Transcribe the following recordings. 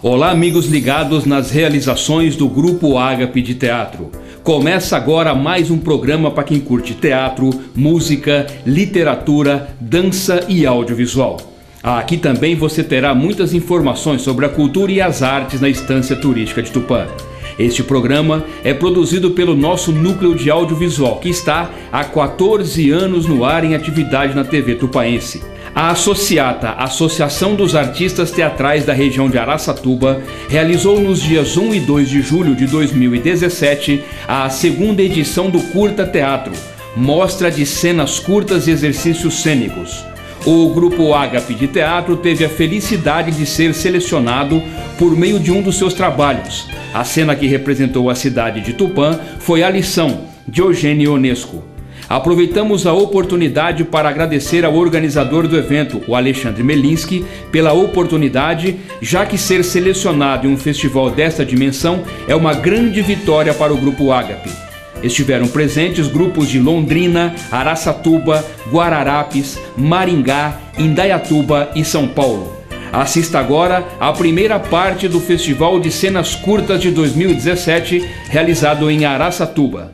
Olá, amigos ligados nas realizações do Grupo Ágape de Teatro. Começa agora mais um programa para quem curte teatro, música, literatura, dança e audiovisual. Aqui também você terá muitas informações sobre a cultura e as artes na Estância Turística de Tupã. Este programa é produzido pelo nosso núcleo de audiovisual, que está há 14 anos no ar em atividade na TV tupaense. A Associata, Associação dos Artistas Teatrais da região de Araçatuba, realizou nos dias 1 e 2 de julho de 2017 a segunda edição do Curta Teatro, mostra de cenas curtas e exercícios cênicos. O Grupo Ágape de Teatro teve a felicidade de ser selecionado por meio de um dos seus trabalhos. A cena que representou a cidade de Tupã foi A Lição, de Eugênio Ionesco. Aproveitamos a oportunidade para agradecer ao organizador do evento, o Alexandre Melinski, pela oportunidade, já que ser selecionado em um festival desta dimensão é uma grande vitória para o Grupo Ágape. Estiveram presentes grupos de Londrina, Araçatuba, Guararapes, Maringá, Indaiatuba e São Paulo. Assista agora à primeira parte do Festival de Cenas Curtas de 2017, realizado em Araçatuba.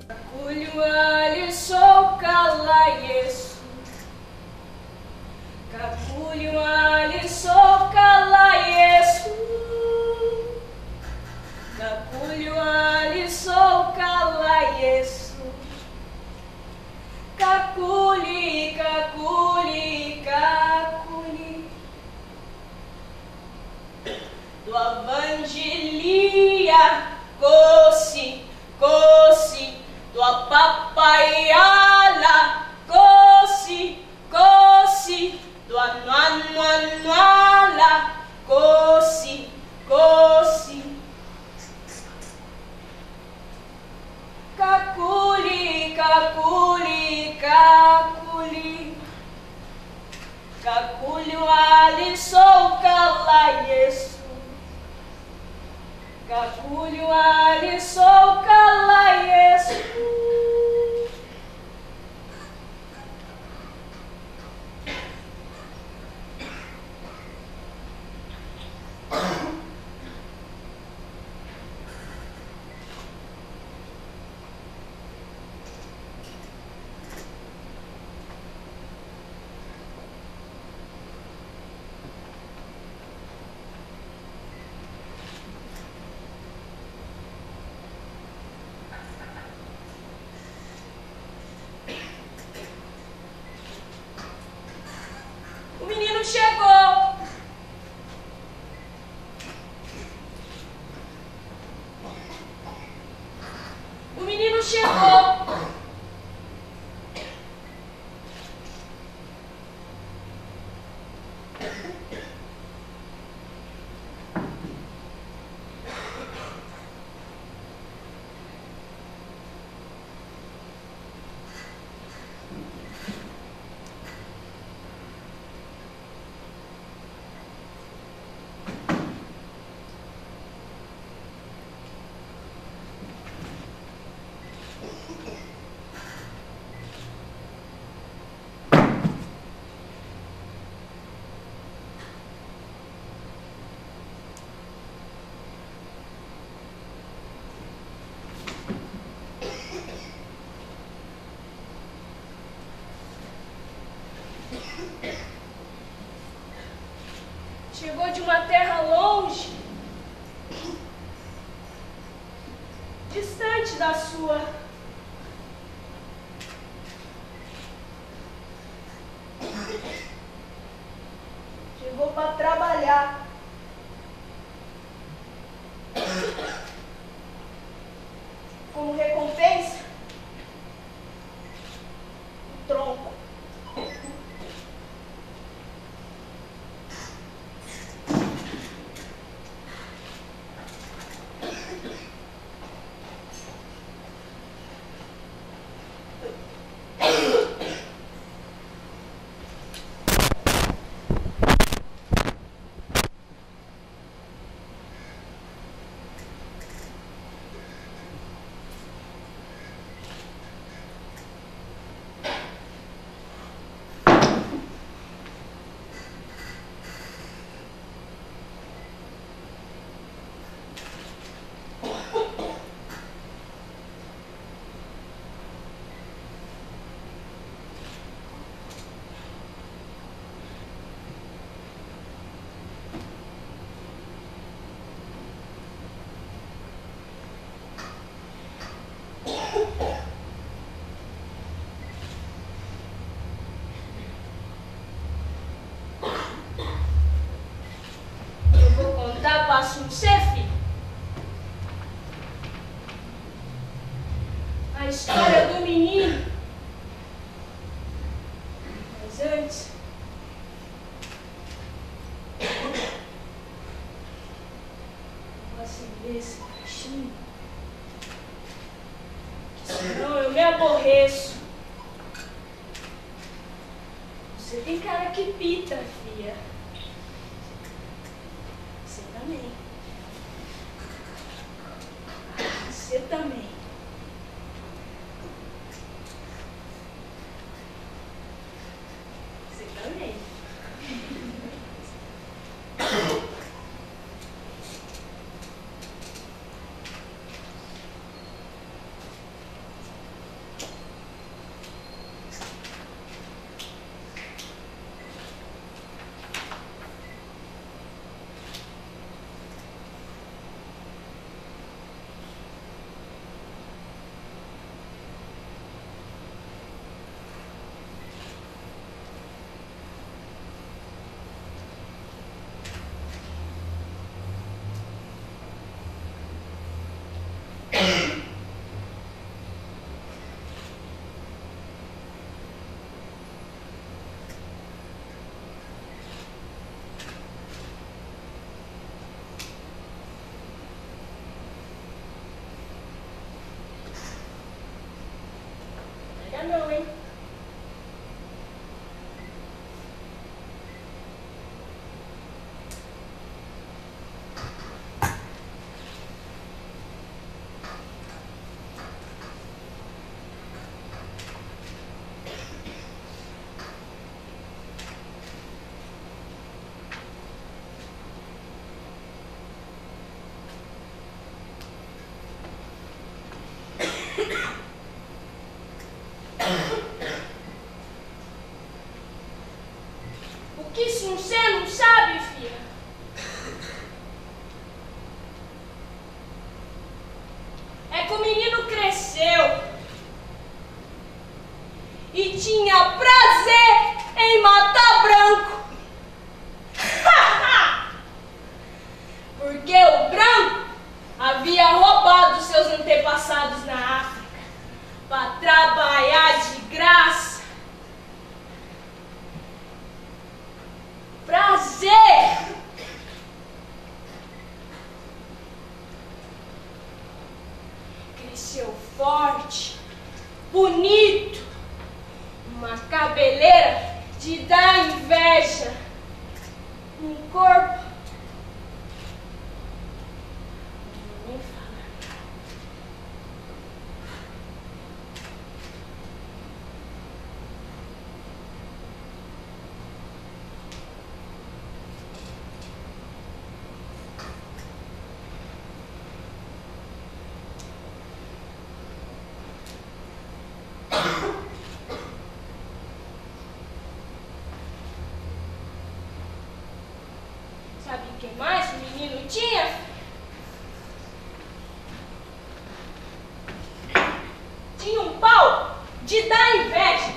Kakuli, kakuli, kakuli do Evangelia, cosi, cosi do papaiala, cosi, cosi do anuanuanuala, cosi, cosi. Kakuli, kakuli, kakuli, kakuli ali sou calaiesu, kakuli ali sou calaiesu. Chegou! O menino chegou! Chegou de uma terra longe, distante da sua. Chegou para trabalhar. Como recompensa, o tronco. Assunção, filho. A história do menino. Mas antes... vou acender esse cachimbo. Que senão eu me aborreço. Você tem cara que pita, filha. Você também. Você também. Você também. Não, hein? O que você não sabe, filha? É que o menino cresceu e tinha prazer em matar branco. Porque o branco havia roubado seus antepassados na África para trabalhar de graça. Prazer! Cresceu forte, bonito, uma cabeleira de dar inveja, um corpo. Não vou nem falar. Sabe o que mais o menino tinha? Tinha um pau de dar inveja.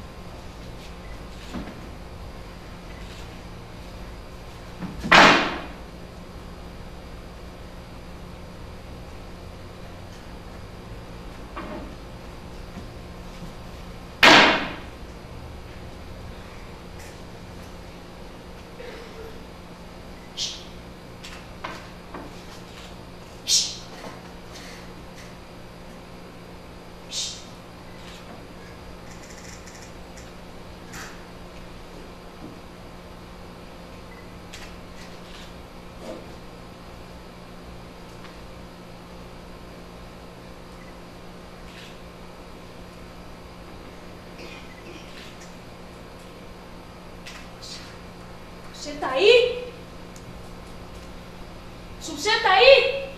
Você tá aí? Você tá aí?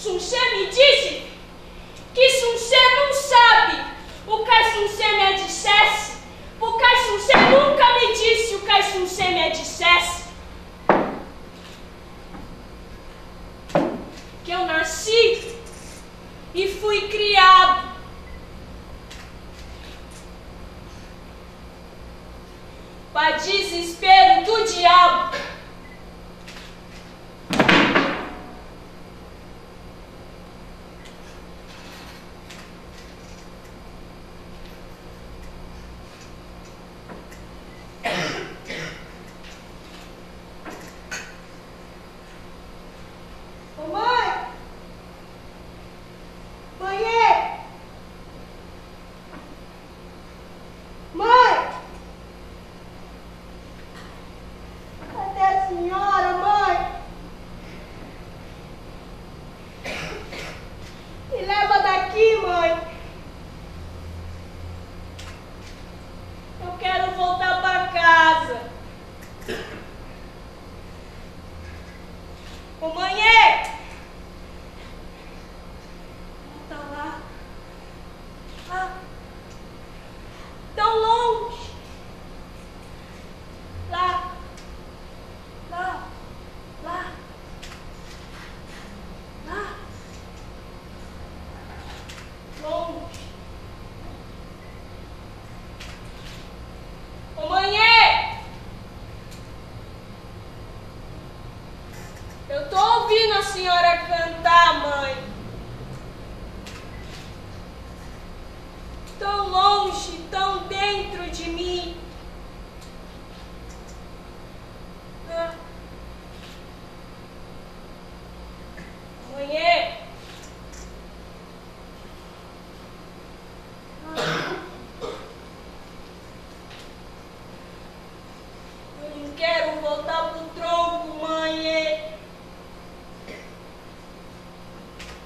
Sunxê me disse que Sunxê não sabe o que Sunxê me dissesse, porque Sunxê nunca me disse o que Sunxê me dissesse. Que eu nasci e fui criado para desespero do diabo. A senhora cantar, mãe. Tão longe, tão dentro de mim. Mãe, eu não quero voltar pro tronco, mãe.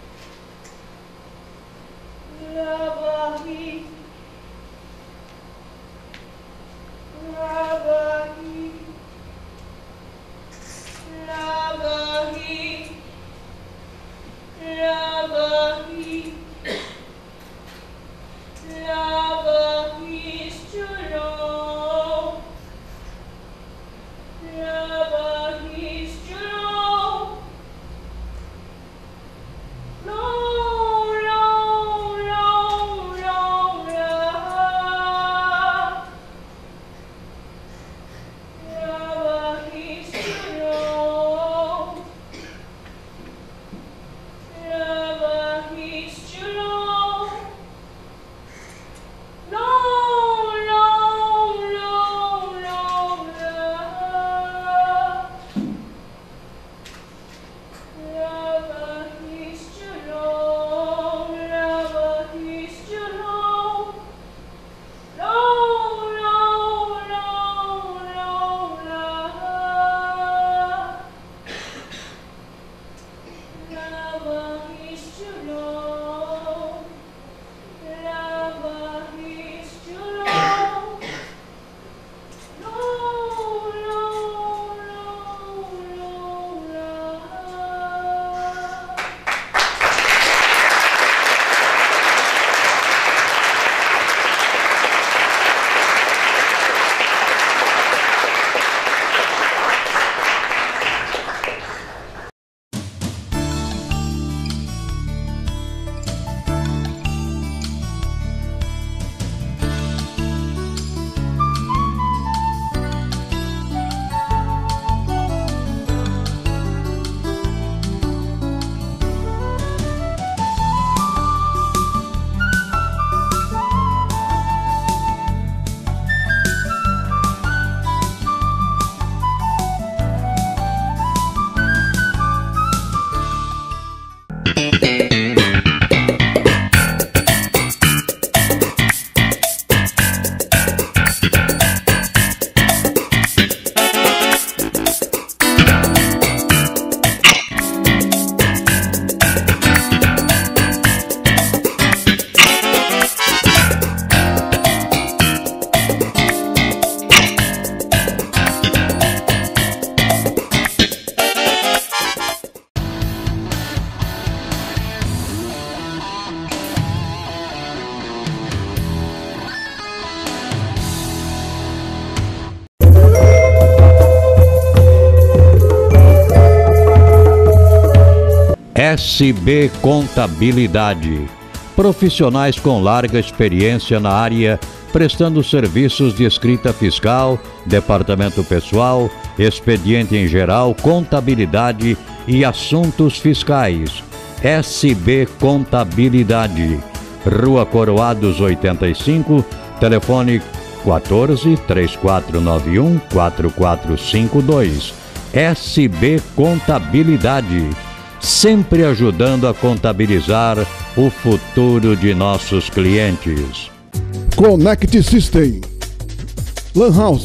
SB Contabilidade. Profissionais com larga experiência na área, prestando serviços de escrita fiscal, departamento pessoal, expediente em geral, contabilidade e assuntos fiscais. SB Contabilidade. Rua Coroados 85, telefone 14 3491 4452. SB Contabilidade. Sempre ajudando a contabilizar o futuro de nossos clientes. Connect System, Lan House,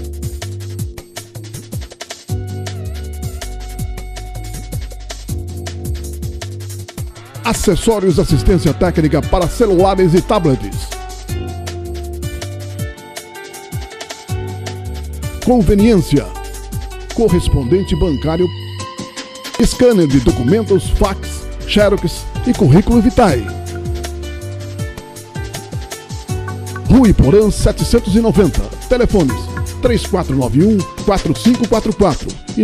acessórios, assistência técnica para celulares e tablets, conveniência, correspondente bancário, scanner de documentos, fax, xerox e currículo vitae. Rua Iporã 790, telefones 3491-4544 e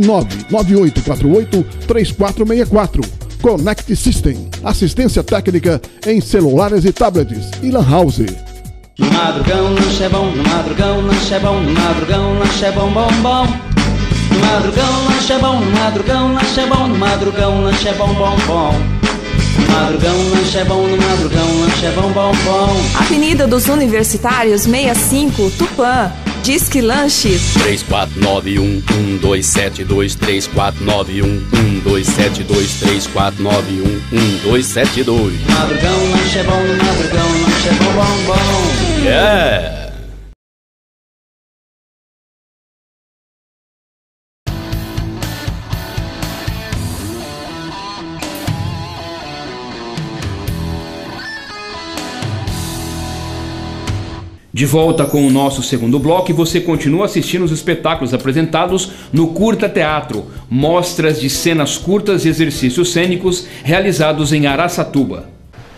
99848-3464. Connect System, assistência técnica em celulares e tablets e Lan House. No madrugão lanche é bom, no madrugão lanche é bom, no madrugão lanche é bom, bom, bom. No madrugão lanche é bom, no madrugão lanche é bom, no madrugão lanche é bom, bom, bom. No madrugão lanche é bom, no madrugão lanche é bom, bom, bom. Avenida dos Universitários 65, Tupã. Disque Lanche 3491-1272, 3491-1272, 3491-1272. Madrugão lanche é bom, no madrugão lanche é bom, bom, bom. Yeah! De volta com o nosso segundo bloco e você continua assistindo os espetáculos apresentados no Curta Teatro, mostras de cenas curtas e exercícios cênicos realizados em Araçatuba.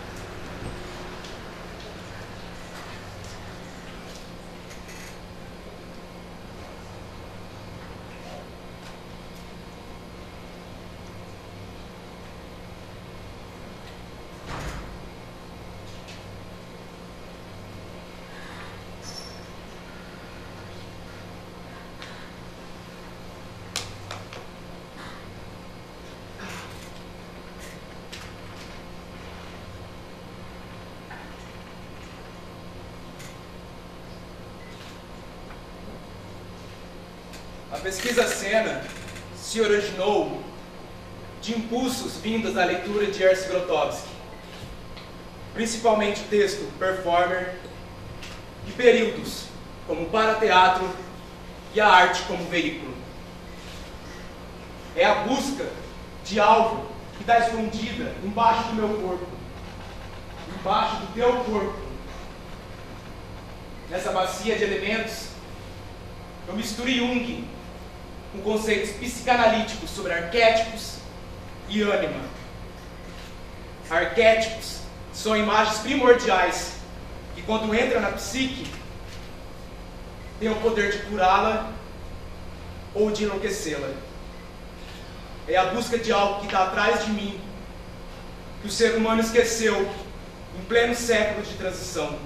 A pesquisa cena se originou de impulsos vindos da leitura de Jerzy Grotowski, principalmente o texto Performer, e períodos como para-teatro e a arte como veículo. É a busca de algo que está escondida embaixo do meu corpo, embaixo do teu corpo. Nessa bacia de elementos, eu misturo Jung com conceitos psicanalíticos sobre arquétipos e ânima. Arquétipos são imagens primordiais que, quando entram na psique, têm o poder de curá-la ou de enlouquecê-la. É a busca de algo que está atrás de mim, que o ser humano esqueceu em pleno século de transição.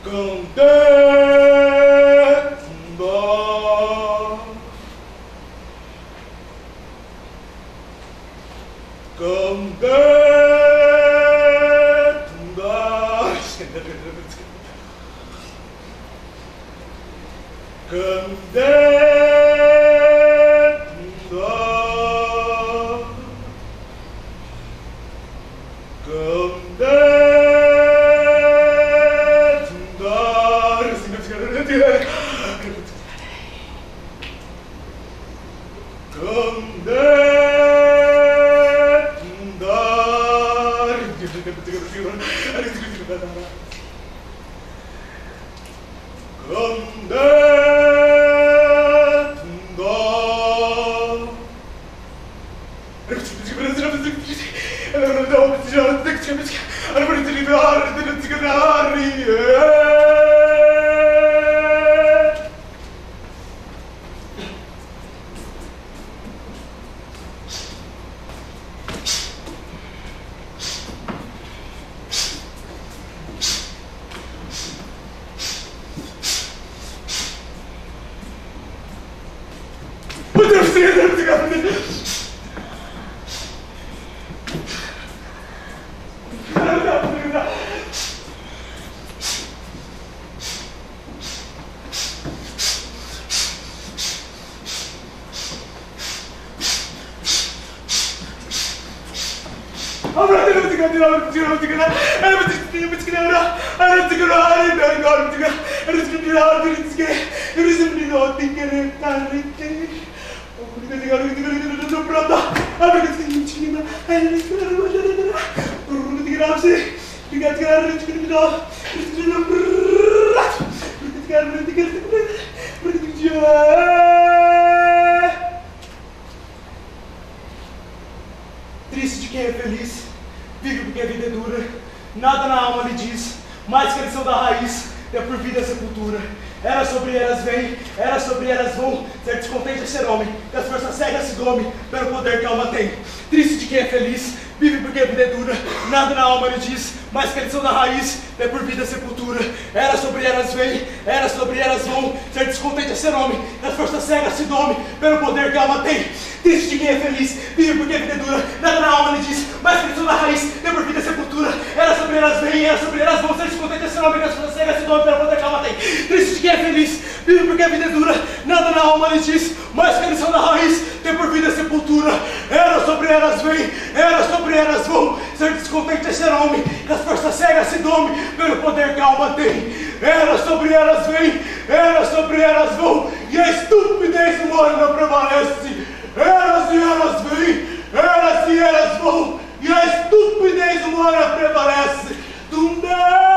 Triste de quem é feliz, vive porque a vida é dura. Nada na alma lhe diz, mais que a lição da raiz, é por vida a sepultura. Era sobre eras vem, era sobre eras vão, ser descontente é ser homem, que as forças cegas se domem, pelo poder que a alma tem. Triste de quem é feliz, vive porque a vida é dura. Nada na alma lhe diz, mais que a lição da raiz, é por vida a sepultura. Era sobre eras vem, era sobre eras vão, ser descontente é ser homem, que as forças cegas se domem, pelo poder que a alma tem. Triste de quem é feliz, vive porque a vida é dura. Nada na alma lhe diz, mais que a lição da raiz, é por vida a sepultura. Era sobre eras vem, era sobre eras vão, ser descontente é ser homem, que as forças cegas se domem, pelo poder que a alma tem. Triste de quem é feliz, vive porque a vida é dura. Nada na alma lhe diz, mais que a lição da raiz, tem por vida a sepultura. Era sobre eras vem, era sobre eras vão, ser descontente é ser homem, que as forças cegas se domem, pelo poder que a alma tem. Era sobre eras vem, era sobre eras vão, e a estupidez humana não prevalece. Eras e eras vem, eras e eras vão, e a estupidez humana prevalece. Tundé!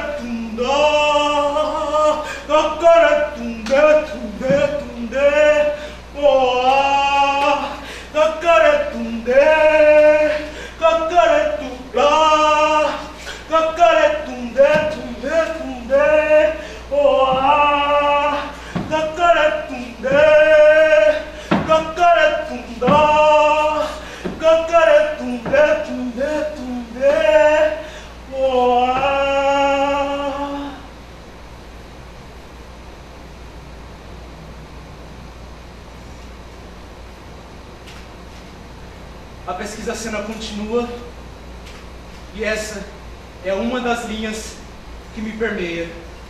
Tunde, tunde, tunde. pesquisa cena continua e essa é uma das linhas que me permeia.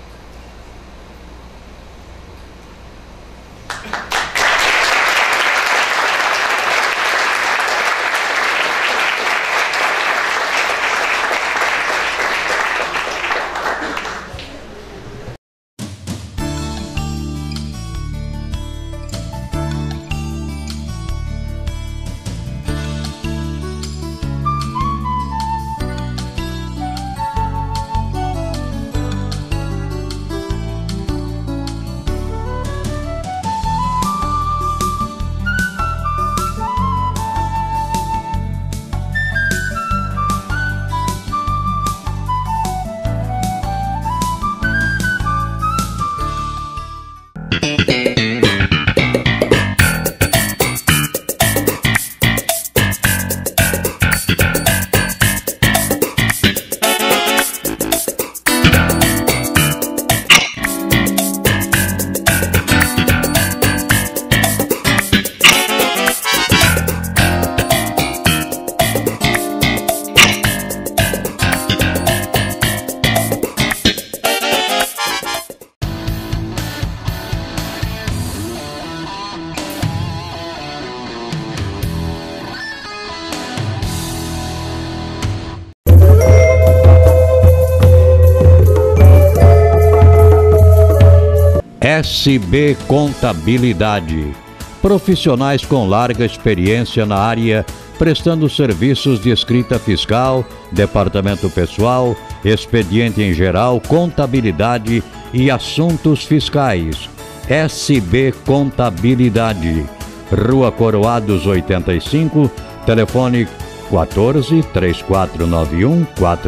SB Contabilidade. Profissionais com larga experiência na área, prestando serviços de escrita fiscal, departamento pessoal, expediente em geral, contabilidade e assuntos fiscais. SB Contabilidade. Rua Coroados 85, telefone 14 3491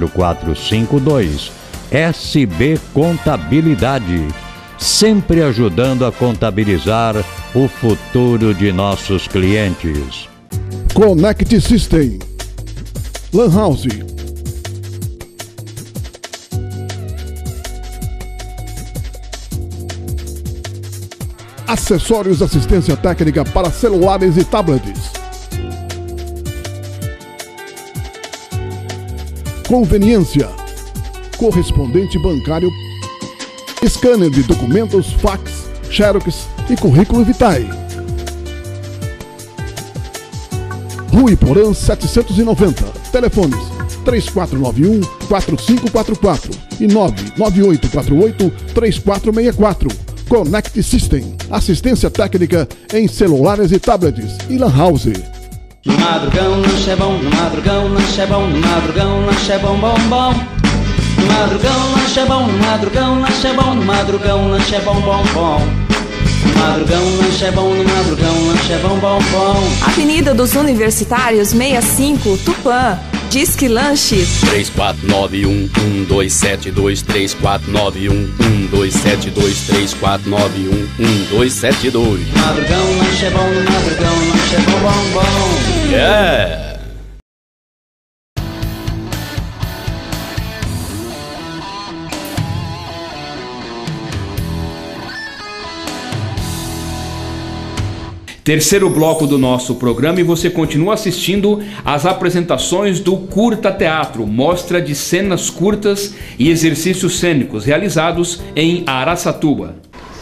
4452. SB Contabilidade. Sempre ajudando a contabilizar o futuro de nossos clientes. Connect System, Lan House, acessórios e assistência técnica para celulares e tablets, conveniência, correspondente bancário, scanner de documentos, fax, xerox e currículo vitae. Rua Iporã 790. Telefones 3491-4544 e 99848-3464. Connect System. Assistência técnica em celulares e tablets e Lan House. No madrugão lanche é bom, no madrugão lanche é bom, no madrugão lanche é bom, bom, bom. No madrugão lanche é bom, no madrugão lanche é bom, no madrugão lanche é bom, bom, bom. No madrugão lanche é bom, no madrugão lanche é bom, bom, bom. Avenida dos Universitários 65, Tupã. Disque Lanche 3491-1272, 3491-1272, 3491-1272. Madrugão lanche é bom, no madrugão lanche é bom, bom, bom. Yeah! Terceiro bloco do nosso programa e você continua assistindo às apresentações do Curta Teatro, mostra de cenas curtas e exercícios cênicos realizados em Araçatuba.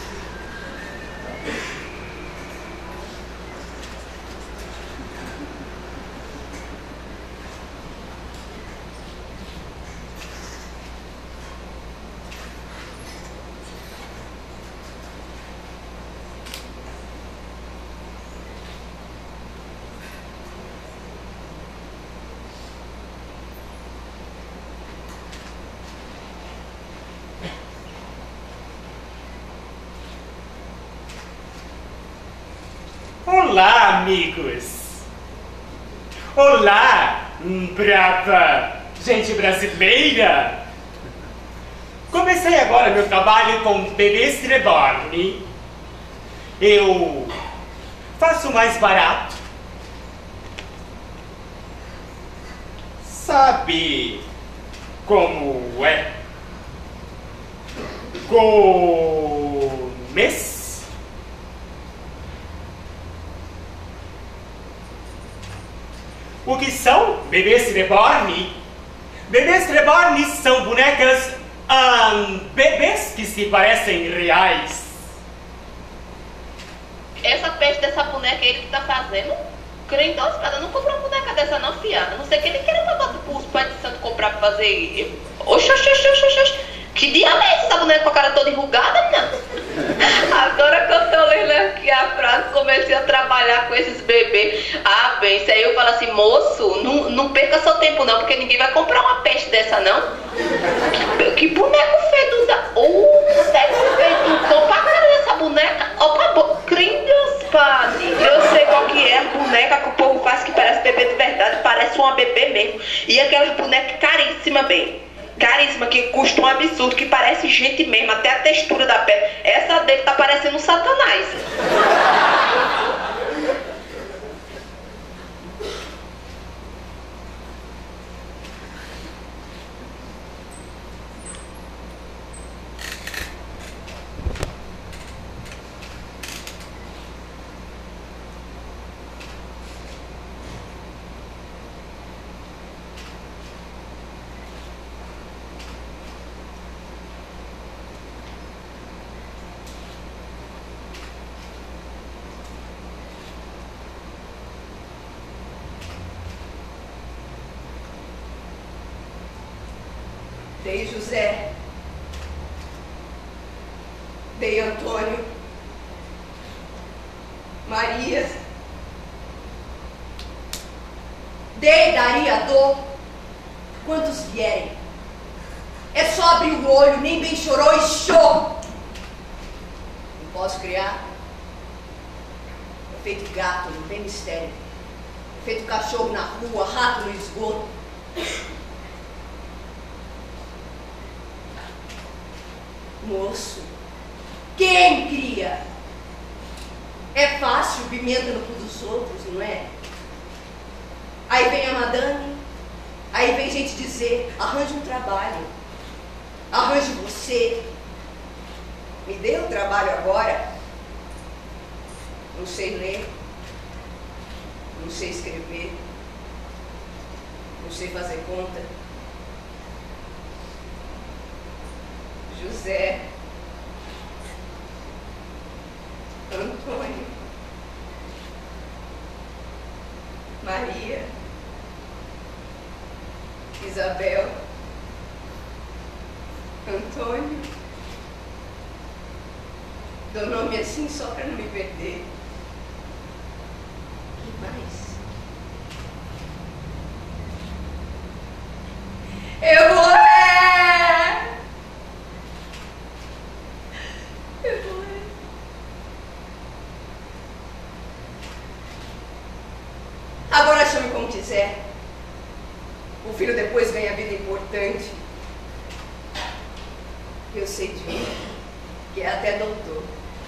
Olá, amigos! Olá, brava gente brasileira! Comecei agora meu trabalho com bebês reborn. Eu faço mais barato. Sabe como é? Gomes? O bebês reborn? Bebês reborn são bonecas, bebês que se parecem reais. Essa peste dessa boneca é ele que tá fazendo? Creio então, espada, não compra uma boneca dessa não, fiada. Não sei o que ele quer mandar pros pais de santo comprar pra fazer. Oxe. Que diabo é essa boneca com a cara toda enrugada, menina? Agora que eu tô lendo aqui a frase, comecei a trabalhar com esses bebês. Ah, bem, se aí eu falo assim, moço, não perca seu tempo não, porque ninguém vai comprar uma peste dessa não. Que boneco feio da... boneco feio, compra a cara dessa boneca. Opa, Deus, padre. Eu sei qual que é a boneca que o povo faz que parece bebê de verdade, parece uma bebê mesmo. E aquela boneca caríssima, bem. Caríssima, que custa um absurdo, que parece gente mesmo, até a textura da pele. Essa dele tá parecendo um Satanás. Dei José, dei Antônio, Maria, dei daria dor, quantos vierem. É só abrir o olho, nem bem chorou e show. Não posso criar. É feito gato, não tem mistério. É feito cachorro na rua, rato no esgoto. Moço, quem cria? É fácil, pimenta no cu dos outros, não é? Aí vem a madame, aí vem gente dizer, arranje um trabalho, arranje você. Me dê um trabalho agora. Não sei ler, não sei escrever, não sei fazer conta. José, Antônio, Maria, Isabel, Antônio. Dou nome assim só para não me perder. Que mais? Eu vou agora chame como quiser. O filho depois ganha vida importante. Eu sei de um que é até doutor.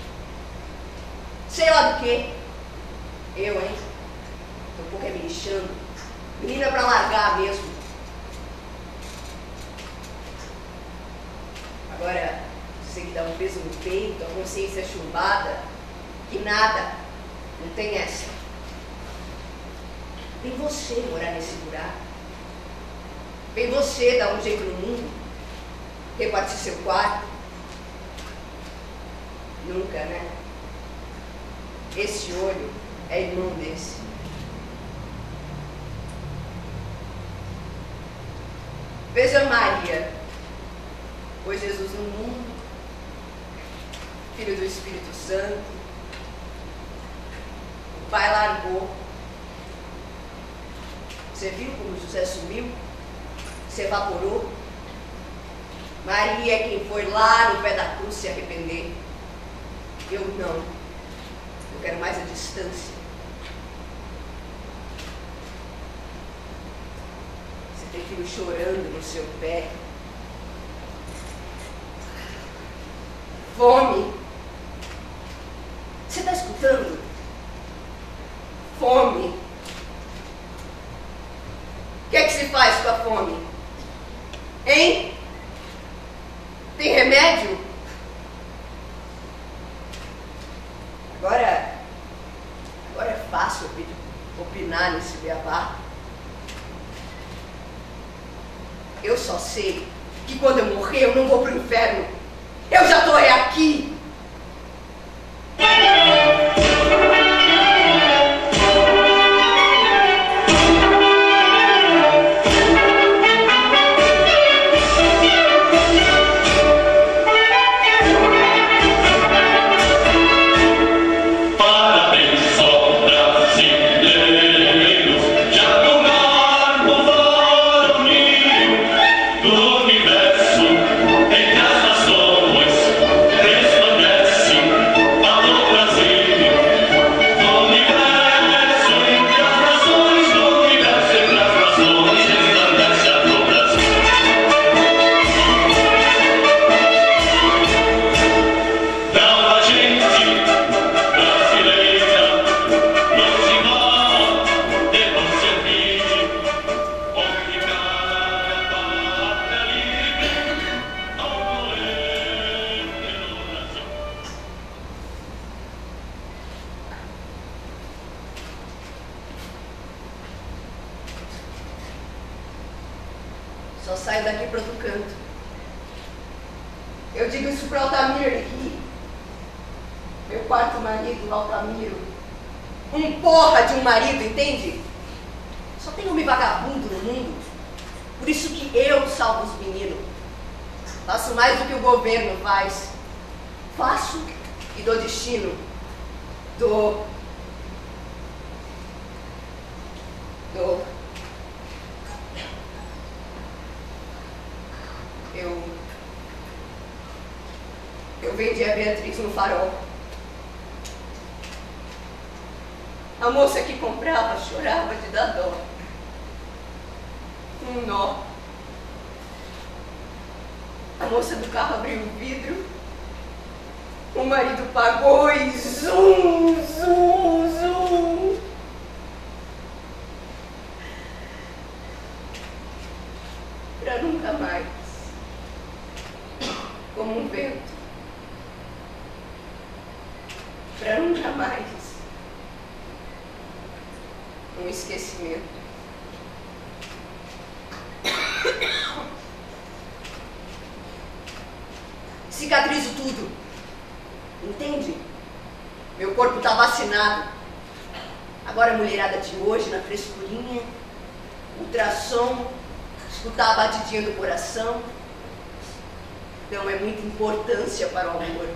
Sei lá do que. Eu, hein? Tô um pouco me lixando. Menina pra largar mesmo. Agora, sei que dá um peso no peito, a consciência chumbada. Que nada. Não tem essa. Vem você morar nesse buraco. Vem você dar um jeito no mundo. Repartir seu quarto. Nunca, né? Esse olho é irmão desse. Veja Maria. Pôs Jesus no mundo. Filho do Espírito Santo. O pai largou. Você viu como José sumiu? Se evaporou? Maria é quem foi lá no pé da cruz se arrepender. Eu não. Eu quero mais a distância. Você tem filho chorando no seu pé. Fome. Você está escutando? Fome. O que é que se faz com a fome? Hein? Tem remédio? Agora é fácil opinar nesse beabá. sei que quando eu morrer eu não vou pro inferno. Eu já tô aqui. Só saio daqui para outro canto. Eu digo isso para Altamiro, ele ri. Meu quarto marido, Altamiro. Um porra de um marido, entende? Só tem homem vagabundo no mundo. Por isso que eu salvo os meninos. Faço mais do que o governo faz. Faço e dou destino. Dou. Eu vendi a Beatriz no Farol. A moça que comprava chorava de dar dó. Um nó. A moça do carro abriu o vidro. O marido pagou e zum, zum, zum. Pra nunca mais. Como um vento. Pra nunca mais. Um esquecimento. Cicatrizo tudo. Entende? Meu corpo tá vacinado. Agora a mulherada de hoje, na frescurinha, ultrassom, escutar a batidinha do coração. Então é muita importância para o amor.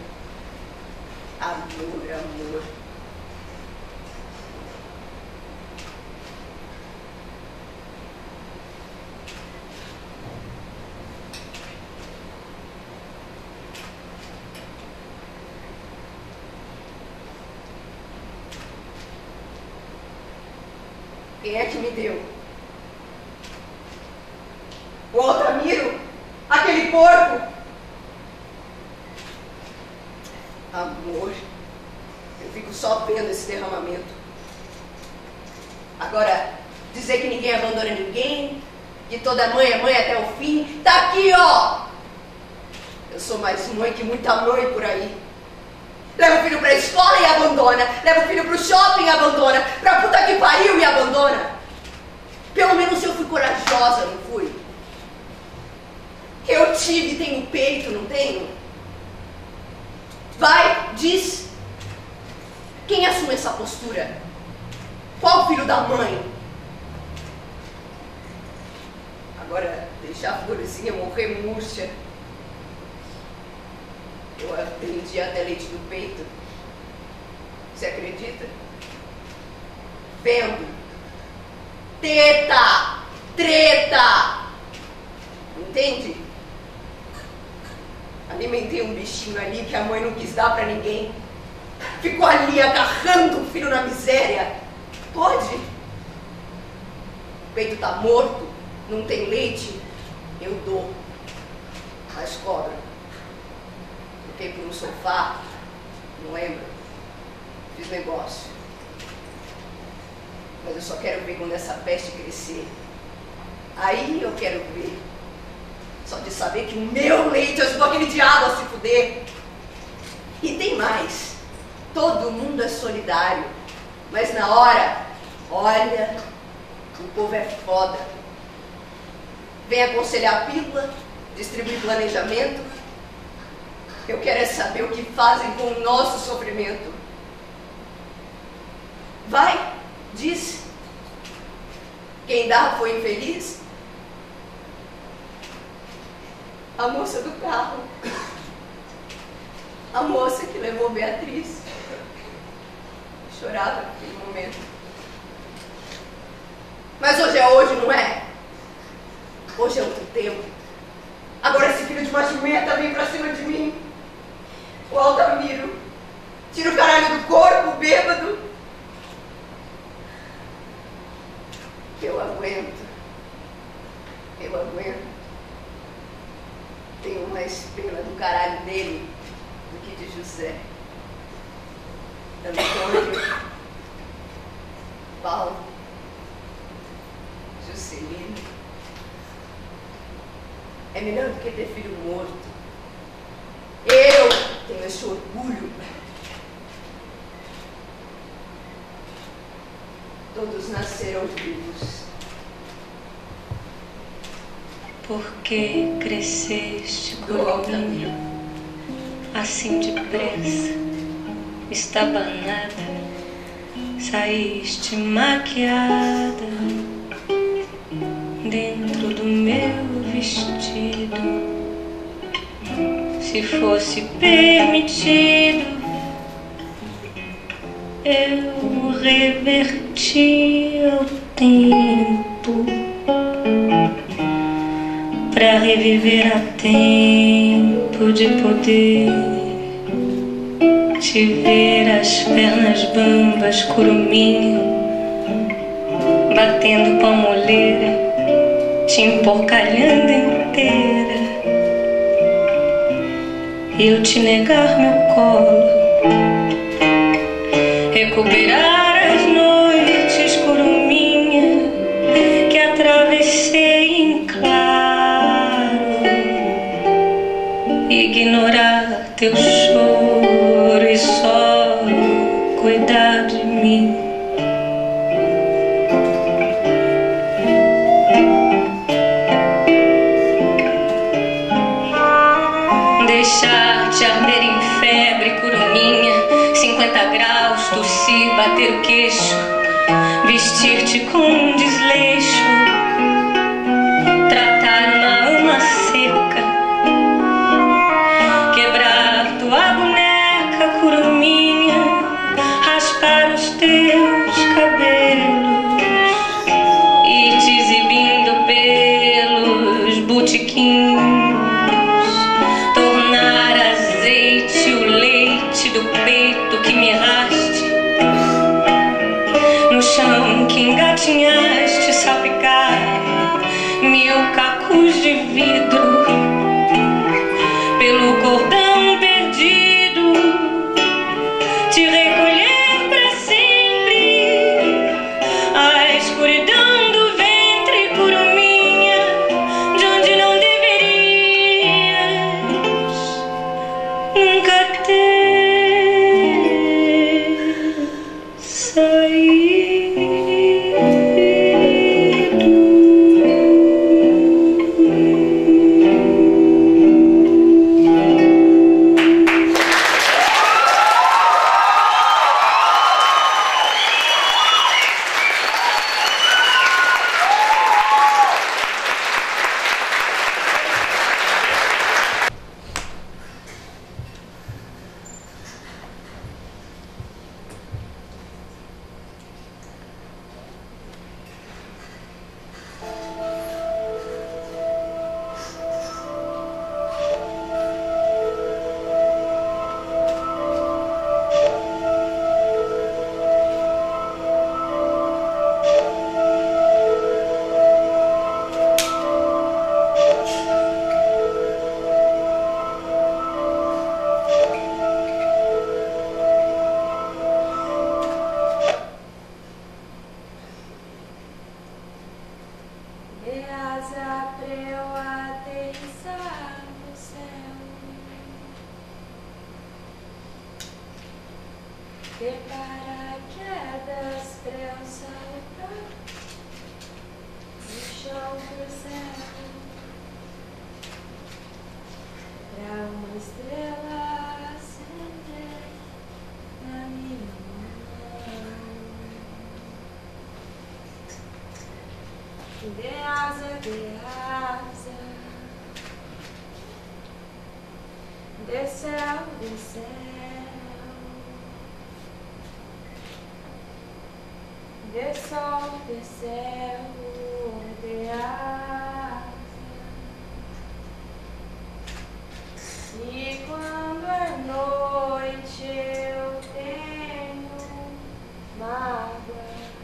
Amor, amor. Quem é que me deu? O Altamiro? Aquele porco? Amor, eu fico só vendo esse derramamento. Agora, dizer que ninguém abandona ninguém, que toda mãe é mãe até o fim, tá aqui, ó! Eu sou mais mãe que muita mãe por aí. Leva o filho pra escola e abandona. Leva o filho pro shopping e abandona. Pra puta que pariu e abandona. Pelo menos eu fui corajosa, não fui? Eu tive, tenho peito, não tenho? Vai, diz. Quem assume essa postura? Qual filho da mãe? Agora, deixar a florzinha morrer murcha. Eu aprendi até leite do peito. Você acredita? Vendo. Teta! Treta! Entende? Alimentei um bichinho ali que a mãe não quis dar pra ninguém. Ficou ali agarrando o filho na miséria. Pode? O peito tá morto, não tem leite, eu dou. Mas cobra. Fiquei por um sofá, não lembro. Fiz negócio. Mas eu só quero ver quando essa peste crescer. Aí eu quero ver. Só de saber que o meu leite ajudou aquele diabo a se fuder. E tem mais. Todo mundo é solidário. Mas na hora, olha, o povo é foda. vem aconselhar a pílula, distribuir planejamento. Eu quero é saber o que fazem com o nosso sofrimento. Vai, diz. Quem dá foi infeliz? A moça do carro. A moça que levou Beatriz. Chorava naquele momento. Mas hoje é hoje, não é? Hoje é outro tempo. Agora esse filho de uma jumenta vem pra cima de mim. O Aldamiro tira o caralho do corpo, bêbado. Eu aguento. Eu aguento. Tenho mais pena do caralho dele do que de José. Antônio, Paulo, Juscelino. É melhor do que ter filho morto. Eu tenho esse orgulho. Todos nasceram vivos. Por que cresceste, Corinha, assim depressa, estabanada, saíste maquiada dentro do meu vestido? Se fosse permitido, eu revertia o tempo pra reviver a tempo de poder te ver as pernas bambas, curuminha, batendo com a moleira, te emporcalhando inteira, e eu te negar meu colo, recuperar as noites, curuminha, que atravessei em claro, ignorar teu choro e só cuidar de mim. Deixar-te arder em febre, curuminha, 50 graus, tossir, bater o queixo, vestir-te com desleixo, tratar uma ama seca, quebrar tua boneca, curuminha, raspar os teus cabelos, ir te exibindo pelos botiquinhos, tornar azeite o leite do peito que me raste, no chão que engatinhaste, salpicar mil cacos de vidro, pelo cordão perdido, te recolher pra sempre, a escuridão do ventre, curuminha, de onde não deverias nunca ter saído. De paraquedas pra eu saltar do chão pro céu. de asa, de céu, de céu, de sol, de céu, de asa. E quando é noite eu tenho mágoa.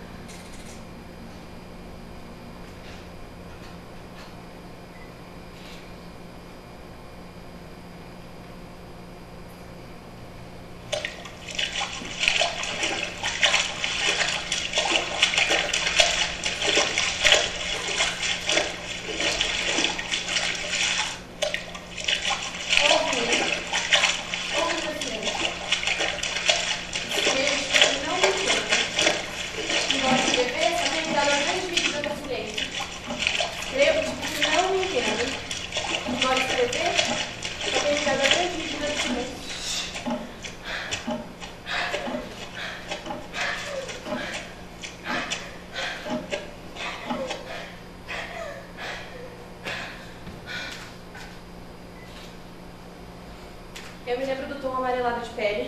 Eu me lembro do tom amarelado de pele.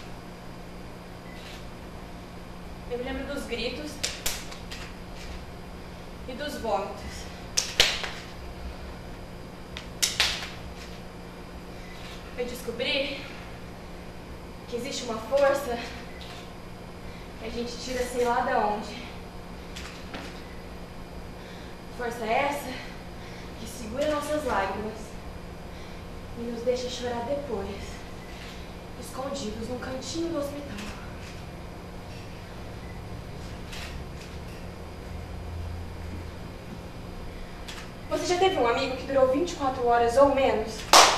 Eu me lembro dos gritos e dos vômitos. Eu descobri que existe uma força que a gente tira sei lá de onde. Força essa que segura nossas lágrimas e nos deixa chorar depois, escondidos num cantinho do hospital. Você já teve um amigo que durou 24 horas ou menos?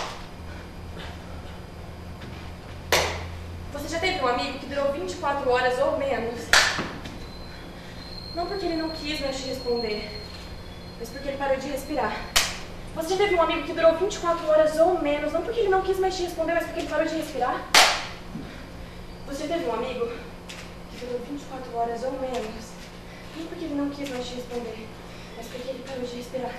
Você já teve um amigo que durou 24 horas ou menos? Não porque ele não quis mais te responder, mas porque ele parou de respirar. Você já teve um amigo que durou 24 horas ou menos, não porque ele não quis mais te responder, mas porque ele parou de respirar? Você já teve um amigo que durou 24 horas ou menos, não porque ele não quis mais te responder, mas porque ele parou de respirar?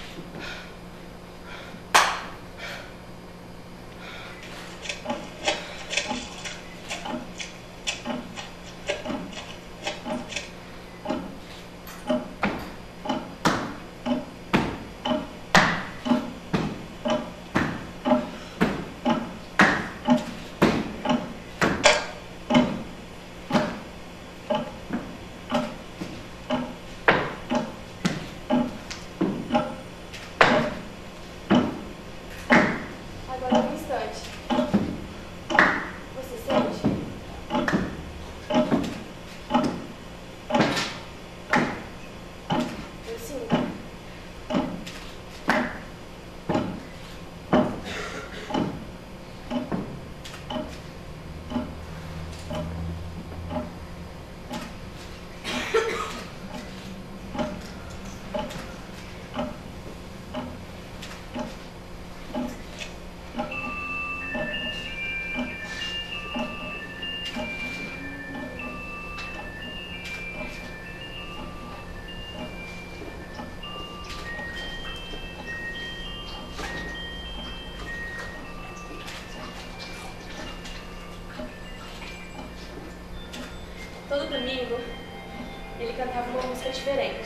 Todo domingo, ele cantava uma música diferente.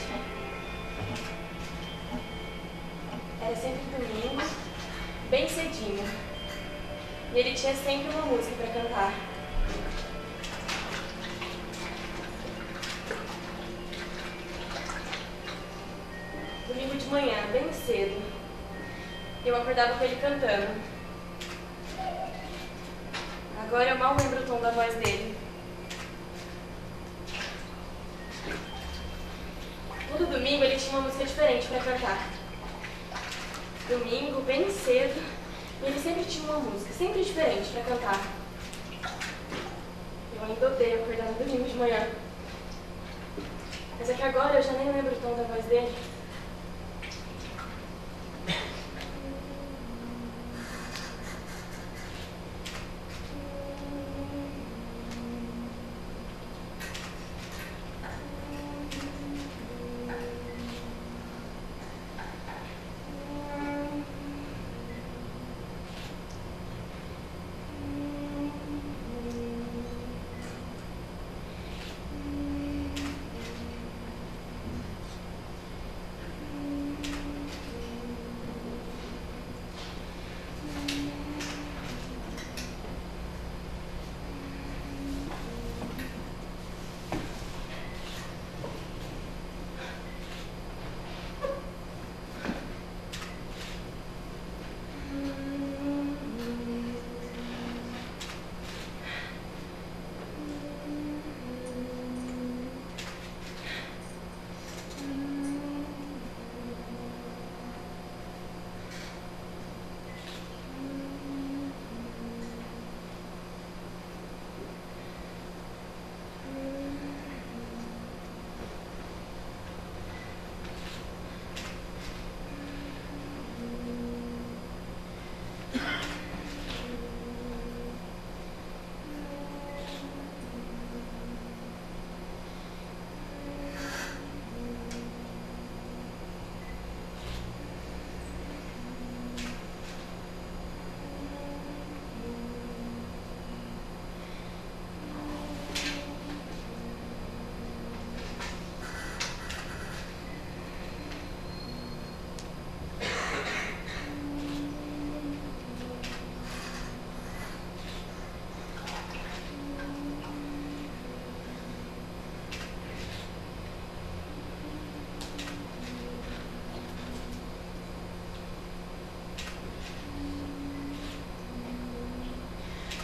Era sempre domingo, bem cedinho. E ele tinha sempre uma música para cantar. Domingo de manhã, bem cedo, eu acordava com ele cantando. Agora eu mal lembro o tom da voz dele. Todo domingo ele tinha uma música diferente para cantar. Domingo, bem cedo, e ele sempre tinha uma música, sempre diferente para cantar. Eu ainda odeio acordar no domingo de manhã. Mas é que agora eu já nem lembro o tom da voz dele.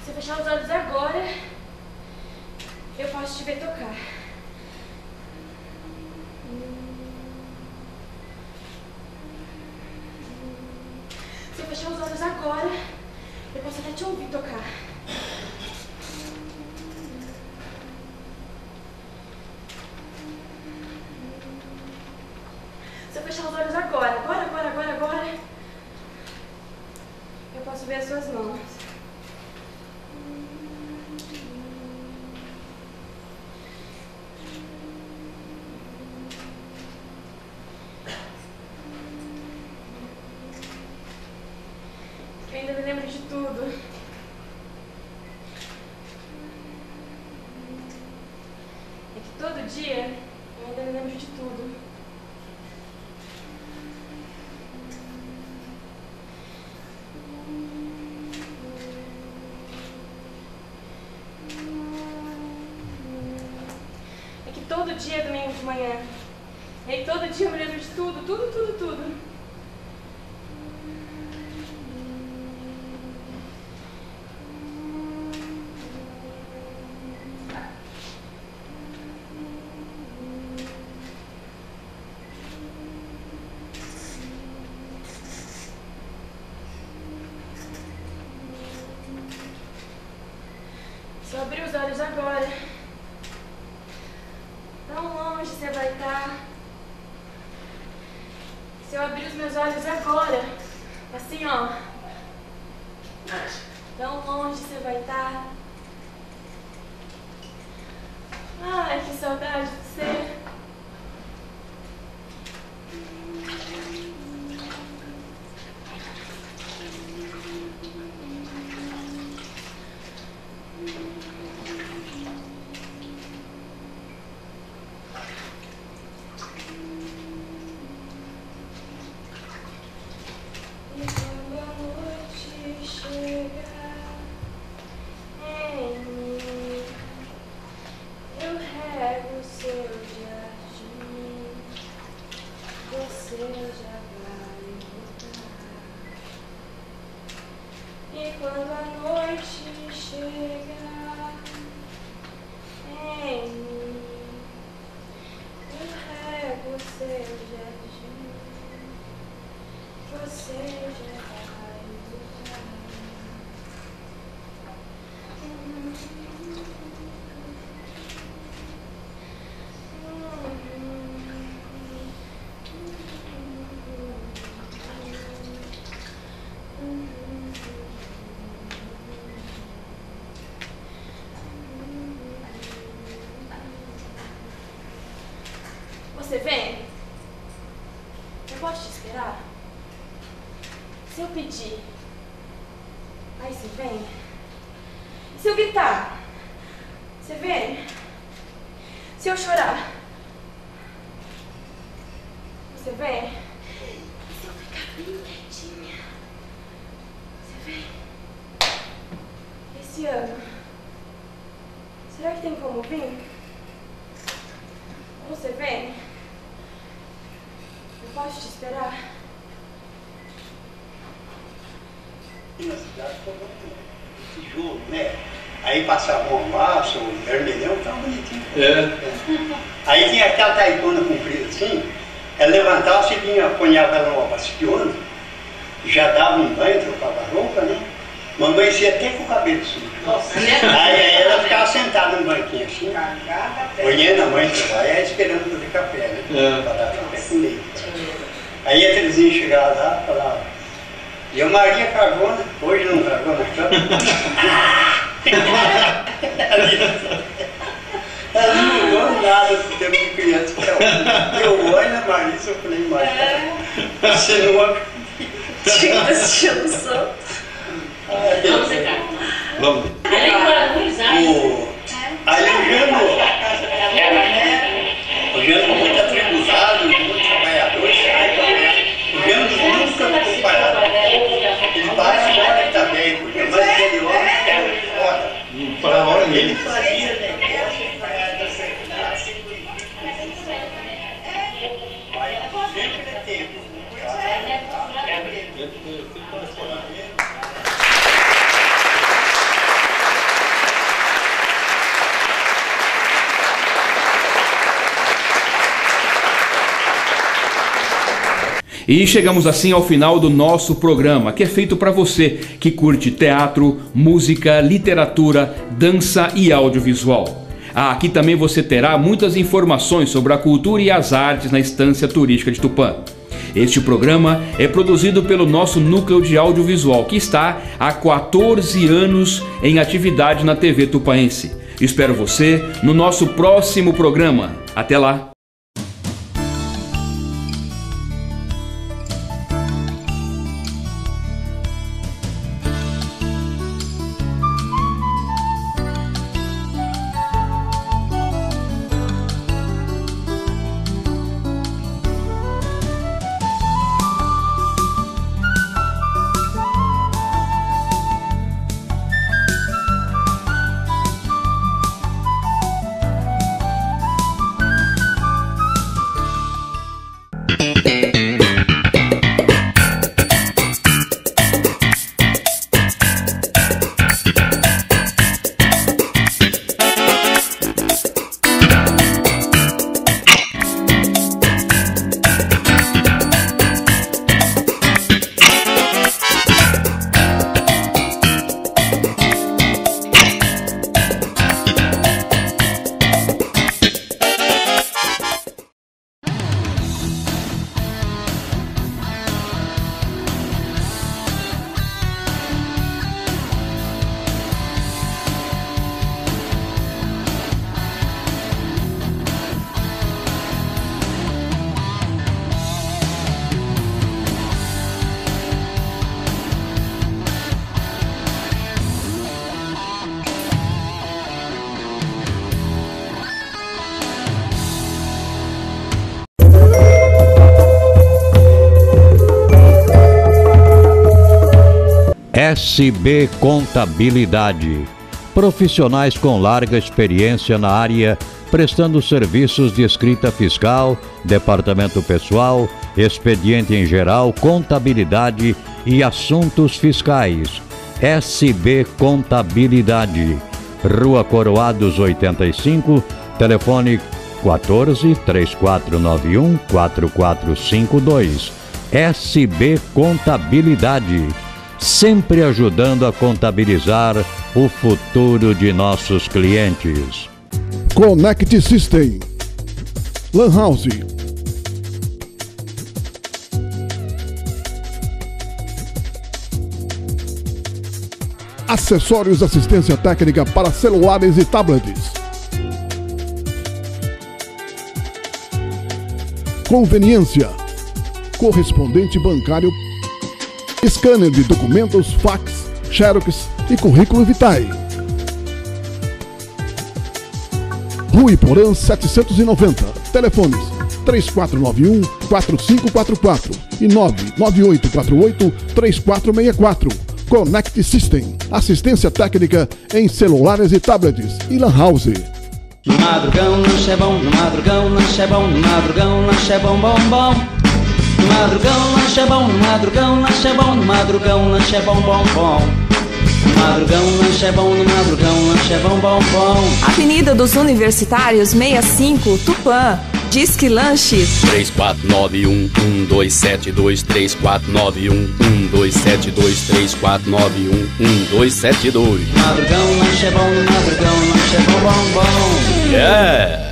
Se eu fechar os olhos agora, eu posso te ver tocar. Se eu fechar os olhos agora, eu posso até te ouvir tocar. Se eu fechar os olhos agora, agora, eu posso ver as suas mãos. Eu ainda me lembro de tudo. É que todo dia eu ainda me lembro de tudo. É que todo dia é domingo de manhã. E aí todo dia eu me lembro de tudo, tudo. Se eu abrir os olhos agora, tão longe você vai estar. Se eu abrir os meus olhos agora, assim ó, tão longe você vai estar. Ai, que saudade de você. E quando a noite chegar em mim, eu rego seu jardim, você já vai voltar. Você vem? Eu posso te esperar? Se eu pedir, aí você vem? Se eu gritar, você vem? Se eu chorar, você vem? Se eu ficar bem quietinha, você vem? Esse ano, será que tem como vir? Você vem? Eu posso te esperar? E na cidade ficou bonito, tijolo, né? Aí passava uma massa, um vermelhão, tava bonitinho. Aí tinha aquela taipona comprida assim, ela levantava, vinha, apanhava ela numa bastiona, já dava um banho, trocava a roupa, né? Mamãe ia até com o cabelo sujo. Aí ela ficava sentada no banquinho assim, olhando a mãe trabalhar, esperando fazer café, né? Para dar café com leite. Aí a Terezinha chegava lá e falava, e a Maria Carvona, hoje não carvou na cama. Ela não mudou nada do tempo de criança para hoje. Eu olho na Marisa e falei, mas você não acredita. Tinha que assistir o som. Vamos sentar. Vamos. Aí o Jano muito atribulado, muito trabalhador, o Jano nunca ficou parado. Ele para agora, ele está bem, porque mais aquele homem é fora. Para a hora ele fazia negócio, ele fazia sempre é tempo. E chegamos assim ao final do nosso programa, que é feito para você que curte teatro, música, literatura, dança e audiovisual. Aqui também você terá muitas informações sobre a cultura e as artes na Estância Turística de Tupã. Este programa é produzido pelo nosso núcleo de audiovisual, que está há 14 anos em atividade na TV tupaense. Espero você no nosso próximo programa. Até lá! SB Contabilidade. Profissionais com larga experiência na área, prestando serviços de escrita fiscal, departamento pessoal, expediente em geral, contabilidade e assuntos fiscais. SB Contabilidade. Rua Coroados 85, telefone 14 3491 4452. SB Contabilidade. Sempre ajudando a contabilizar o futuro de nossos clientes. Connect System, Lan House, acessórios, assistência técnica para celulares e tablets, conveniência, correspondente bancário, scanner de documentos, fax, xerox e currículo vitae. Rua Iporã 790. Telefones 3491-4544 e 99848-3464. Connect System. Assistência técnica em celulares e tablets e Lan House. No madrugão lanche é bom, no madrugão lanche é bom, no madrugão lanche é bom, bom, bom. No madrugão lanche é bom, no madrugão lanche é bom, no madrugão lanche é bom, bom, bom. No madrugão lanche é bom, no madrugão lanche é bom, bom, bom. Avenida dos Universitários 65, Tupã. Disque Lanche 3491-1272, 3491-1272, 3491-1272. Madrugão lanche é bom, no madrugão lanche é bom, bom, bom. Yeah!